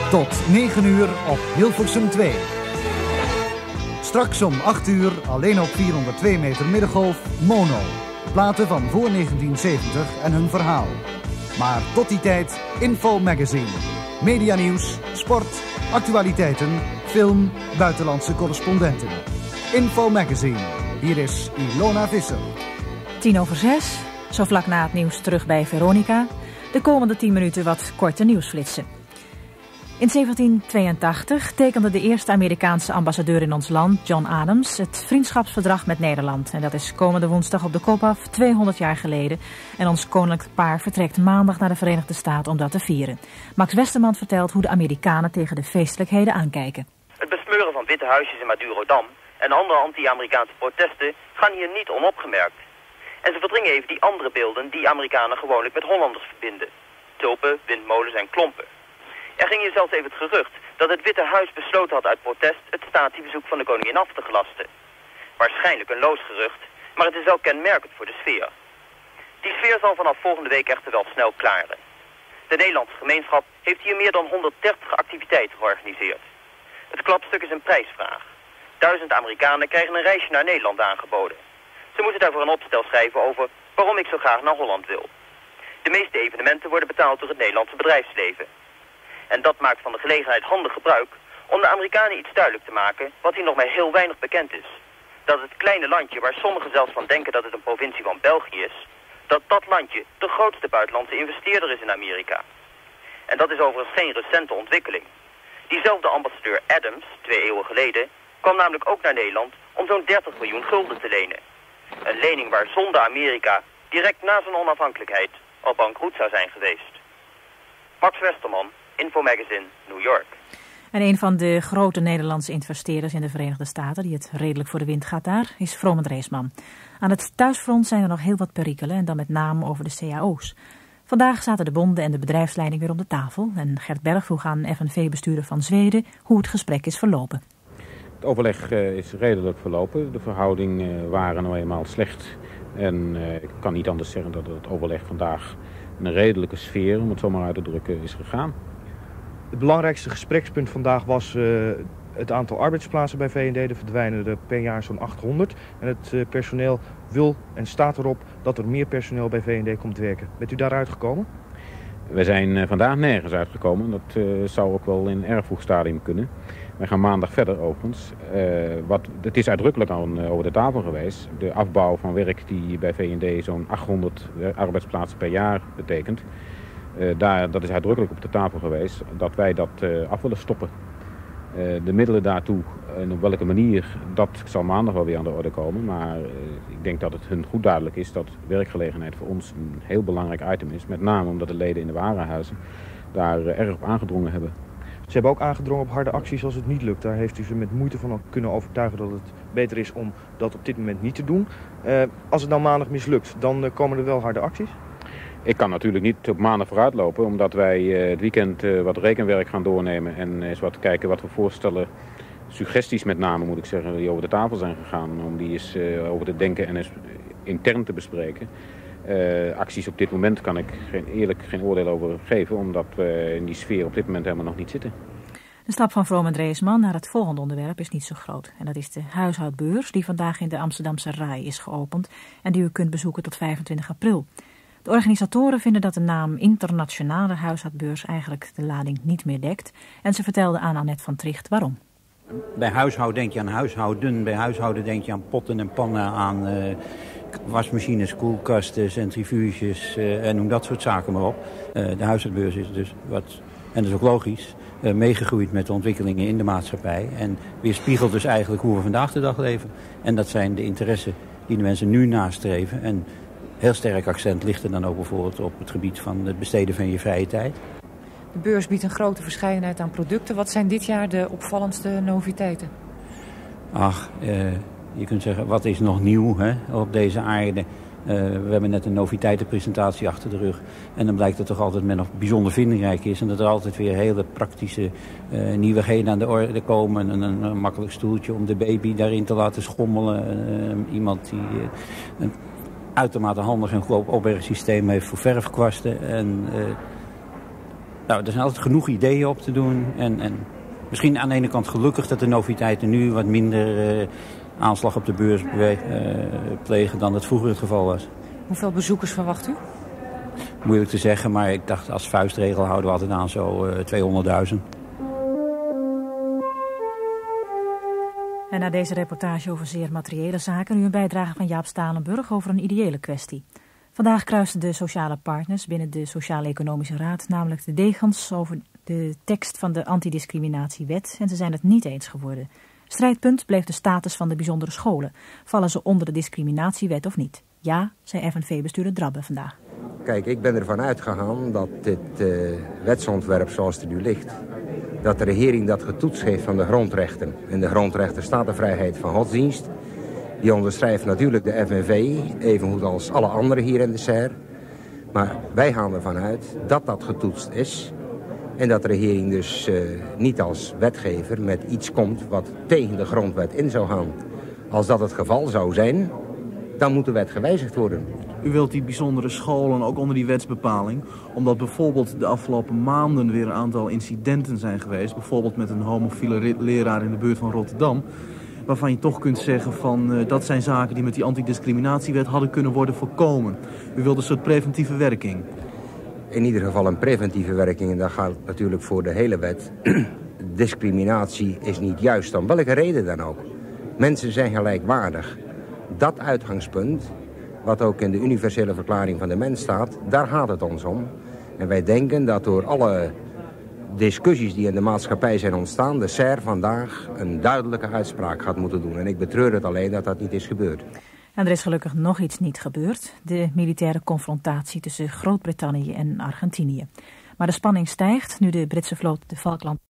Tot 9 uur op Hilversum 2. Straks om 8 uur alleen op 402 meter middengolf Mono. Platen van voor 1970 en hun verhaal. Maar tot die tijd Info Magazine. Medianieuws, sport, actualiteiten, film, buitenlandse correspondenten. Info Magazine. Hier is Ilona Visser. 6:10, zo vlak na het nieuws terug bij Veronica. De komende 10 minuten wat korte nieuwsflitsen. In 1782 tekende de eerste Amerikaanse ambassadeur in ons land, John Adams, het vriendschapsverdrag met Nederland. En dat is komende woensdag op de kop af, 200 jaar geleden. En ons koninklijk paar vertrekt maandag naar de Verenigde Staten om dat te vieren. Max Westerman vertelt hoe de Amerikanen tegen de feestelijkheden aankijken. Het besmeuren van witte huisjes in Madurodam en andere anti-Amerikaanse protesten gaan hier niet onopgemerkt. En ze verdringen even die andere beelden die Amerikanen gewoonlijk met Hollanders verbinden. Tulpen, windmolens en klompen. Er ging hier zelfs even het gerucht dat het Witte Huis besloten had uit protest het statiebezoek van de koningin af te gelasten. Waarschijnlijk een loos gerucht, maar het is wel kenmerkend voor de sfeer. Die sfeer zal vanaf volgende week echter wel snel klaren. De Nederlandse gemeenschap heeft hier meer dan 130 activiteiten georganiseerd. Het klapstuk is een prijsvraag. 1000 Amerikanen krijgen een reisje naar Nederland aangeboden. Ze moeten daarvoor een opstel schrijven over waarom ik zo graag naar Holland wil. De meeste evenementen worden betaald door het Nederlandse bedrijfsleven. En dat maakt van de gelegenheid handig gebruik om de Amerikanen iets duidelijk te maken wat hier nog maar heel weinig bekend is. Dat het kleine landje waar sommigen zelfs van denken dat het een provincie van België is, dat dat landje de grootste buitenlandse investeerder is in Amerika. En dat is overigens geen recente ontwikkeling. Diezelfde ambassadeur Adams, 2 eeuwen geleden, kwam namelijk ook naar Nederland om zo'n 30 miljoen gulden te lenen. Een lening waar zonder Amerika direct na zijn onafhankelijkheid al bankroet zou zijn geweest. Max Westerman, Info Magazine, New York. En een van de grote Nederlandse investeerders in de Verenigde Staten, die het redelijk voor de wind gaat daar, is Vrome Dreesman. Aan het thuisfront zijn er nog heel wat perikelen en dan met name over de cao's. Vandaag zaten de bonden en de bedrijfsleiding weer om de tafel. En Gert Berg vroeg aan FNV-bestuurder van Zweden hoe het gesprek is verlopen. Het overleg is redelijk verlopen. De verhoudingen waren nou eenmaal slecht. En ik kan niet anders zeggen dat het overleg vandaag in een redelijke sfeer, om het zo maar uit te drukken, is gegaan. Het belangrijkste gesprekspunt vandaag was het aantal arbeidsplaatsen bij V&D. Er verdwijnen er per jaar zo'n 800. En het personeel wil en staat erop dat er meer personeel bij V&D komt werken. Bent u daaruit gekomen? We zijn vandaag nergens uitgekomen. Dat zou ook wel in een erg vroeg stadium kunnen. Wij gaan maandag verder overigens. Het is uitdrukkelijk al over de tafel geweest. De afbouw van werk die bij V&D zo'n 800 arbeidsplaatsen per jaar betekent. Dat is uitdrukkelijk op de tafel geweest dat wij dat af willen stoppen. De middelen daartoe en op welke manier, dat zal maandag wel weer aan de orde komen. Maar ik denk dat het hun goed duidelijk is dat werkgelegenheid voor ons een heel belangrijk item is. Met name omdat de leden in de warenhuizen daar erg op aangedrongen hebben. Ze hebben ook aangedrongen op harde acties als het niet lukt. Daar heeft u ze met moeite van kunnen overtuigen dat het beter is om dat op dit moment niet te doen. Als het nou maandag mislukt, dan komen er wel harde acties? Ik kan natuurlijk niet op maandag vooruitlopen, omdat wij het weekend wat rekenwerk gaan doornemen en eens wat kijken wat we voorstellen, suggesties met name moet ik zeggen, die over de tafel zijn gegaan, om die eens over te denken en eens intern te bespreken. Acties op dit moment kan ik geen oordeel over geven, omdat we in die sfeer op dit moment helemaal nog niet zitten. De stap van Vrome Dreesman naar het volgende onderwerp is niet zo groot. En dat is de huishoudbeurs die vandaag in de Amsterdamse Rai is geopend en die u kunt bezoeken tot 25 april. De organisatoren vinden dat de naam Internationale Huishoudbeurs eigenlijk de lading niet meer dekt. En ze vertelde aan Annette van Tricht waarom. Bij huishouden denk je aan huishouden. Bij huishouden denk je aan potten en pannen, aan wasmachines, koelkasten, centrifuges en noem dat soort zaken maar op. De huishoudbeurs is dus wat, en dat is ook logisch, meegegroeid met de ontwikkelingen in de maatschappij. En weerspiegelt dus eigenlijk hoe we vandaag de dag leven. En dat zijn de interessen die de mensen nu nastreven. En heel sterk accent ligt er dan ook bijvoorbeeld op het gebied van het besteden van je vrije tijd. De beurs biedt een grote verscheidenheid aan producten. Wat zijn dit jaar de opvallendste noviteiten? Je kunt zeggen, wat is nog nieuw op deze aarde? We hebben net een noviteitenpresentatie achter de rug. En dan blijkt dat toch altijd men nog bijzonder vindingrijk is. En dat er altijd weer hele praktische nieuwigheden aan de orde komen. Een makkelijk stoeltje om de baby daarin te laten schommelen. Iemand die een uitermate handig en goedkoop opbergsysteem heeft voor verfkwasten. En Nou, er zijn altijd genoeg ideeën op te doen. En misschien aan de ene kant gelukkig dat de noviteiten nu wat minder aanslag op de beurs plegen dan het vroeger het geval was. Hoeveel bezoekers verwacht u? Moeilijk te zeggen, maar ik dacht als vuistregel houden we altijd aan zo 200.000. En na deze reportage over zeer materiële zaken nu een bijdrage van Jaap Stalenburg over een ideële kwestie. Vandaag kruisten de sociale partners binnen de Sociaal-Economische Raad namelijk de degens over de tekst van de antidiscriminatiewet en ze zijn het niet eens geworden. Strijdpunt bleef de status van de bijzondere scholen. Vallen ze onder de discriminatiewet of niet? Ja, zei FNV-bestuurder Drabbe vandaag. Kijk, ik ben ervan uitgegaan dat dit wetsontwerp zoals het er nu ligt, dat de regering dat getoetst heeft van de grondrechten. In de grondrechten staat de vrijheid van godsdienst. Die onderschrijft natuurlijk de FNV, evengoed als alle anderen hier in de SER. Maar wij gaan ervan uit dat dat getoetst is. En dat de regering dus niet als wetgever met iets komt wat tegen de grondwet in zou gaan. Als dat het geval zou zijn, dan moet de wet gewijzigd worden. U wilt die bijzondere scholen ook onder die wetsbepaling, omdat bijvoorbeeld de afgelopen maanden weer een aantal incidenten zijn geweest, bijvoorbeeld met een homofiele leraar in de buurt van Rotterdam, waarvan je toch kunt zeggen van dat zijn zaken die met die antidiscriminatiewet hadden kunnen worden voorkomen. U wilt een soort preventieve werking. In ieder geval een preventieve werking en dat gaat natuurlijk voor de hele wet. Discriminatie is niet juist, om welke reden dan ook. Mensen zijn gelijkwaardig. Dat uitgangspunt, wat ook in de universele verklaring van de mens staat, daar gaat het ons om. En wij denken dat door alle discussies die in de maatschappij zijn ontstaan, de SER vandaag een duidelijke uitspraak gaat moeten doen. En ik betreur het alleen dat dat niet is gebeurd. En er is gelukkig nog iets niet gebeurd. De militaire confrontatie tussen Groot-Brittannië en Argentinië. Maar de spanning stijgt nu de Britse vloot de Falkland